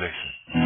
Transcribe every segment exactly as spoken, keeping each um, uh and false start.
Listen.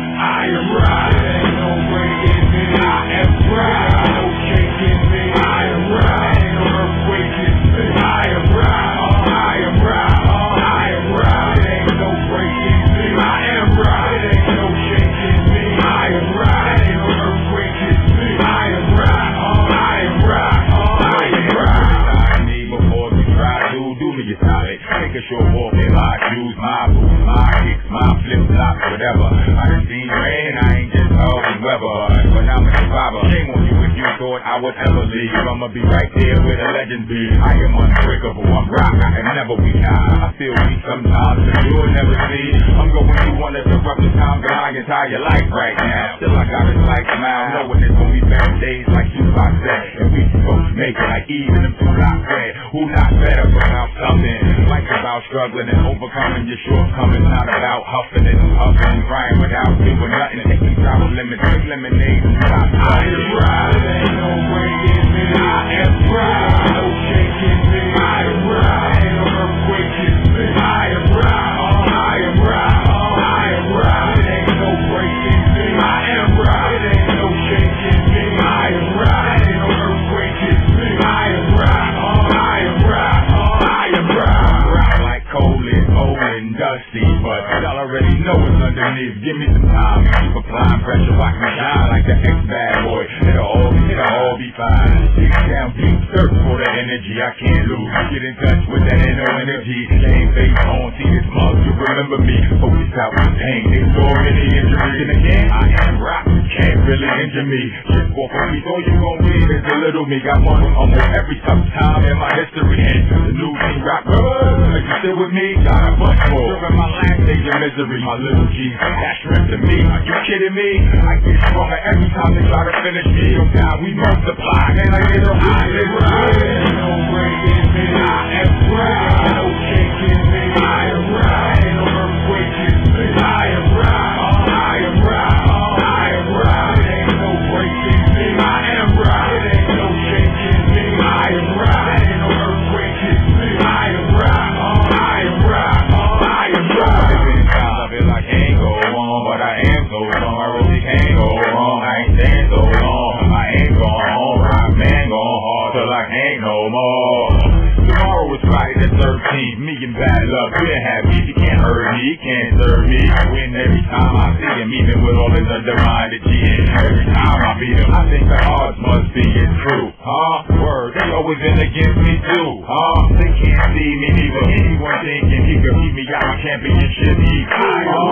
I am right, ain't no breaking me. I am right, no shaking me. I am right, ain't no earthquake in me. I am right, oh, I am right, oh, I am right, ain't no breaking me. I am right, ain't no shaking me. I am right, ain't no earthquake in me. I am right, oh, I am right, oh, I am right. I need before you try to do me a solid. Take a short walk in my shoes, my boots, my kicks, my flip flops, whatever. I done seen rain, I ain't just always weather. But I'm a survivor. Shame on you if you thought I would ever leave. I'ma be right there where the legends be. I am unbreakable, I'm rock, I can never be high. I feel weak sometimes, but you'll never see. I'm going through one of the roughest times of my entire life right now. Still I got a slight smile, knowing it's gonna be bad days like you I said. And we supposed to make it like even them two not fair. Who not better without something? Life's about struggling and overcoming your shortcomings. Not about huffing and puffing, crying without doing nothing. Taking travel limits, drink lemonade and stop. I am right, ain't no breaking me. I am right, no shaking me. I am right, ain't no earthquake in me. I am right, oh, I am right, oh, I am right, ain't no breaking me. I am right, ain't no shaking me. I am right, ain't no earthquake in me. I am right, oh, I am right, oh, I am right. I'm right like coal and old and dusty, but y'all already know it's underneath. Give me some time, keep applying pressure, watch me shine like the ex-bad boy. It'll all, it'll all be fine. Dig down deep, search for the energy I can't lose. Get in touch with that inner energy. Ain't face on, see this mug, you remember me. Focus out with pain, ignore any injuries. And again, I am rock, can't really injure me. Just walk on me, all you gon' read is a little me. Got one almost every tough time in my history. And the new team rock, are you still with me? Got a bunch more. During my last days of misery, my little G, that's strength to me. Are you kidding me? I get stronger every time they try to finish me. Oh God, we multiply, and I get a high. I am right, ain't no breaking me. I am right, no shaking me. I am right, ain't no earthquake in me. I am right, oh, I am right, oh, I am right, ain't no breaking me. I am right, ain't no shaking me. I am right, ain't no earthquake in me. I am right, oh, I am right, oh, I am right. Sometimes I feel like I can't go on, but I am so strong. I really can't go wrong. I ain't staying so long. I ain't going home. Rock man going hard till I can't no more. Tomorrow is Friday the thirteenth. Me and bad luck, we're happy. You can't hurt me, you can't serve me. I win every time I see him, even with all his undermined cheating. Every time I beat him, I think the odds must be it true. Huh? Word, they always been against me too. Huh? They can't see me neither. Anyone thinking he could beat me out of championship. He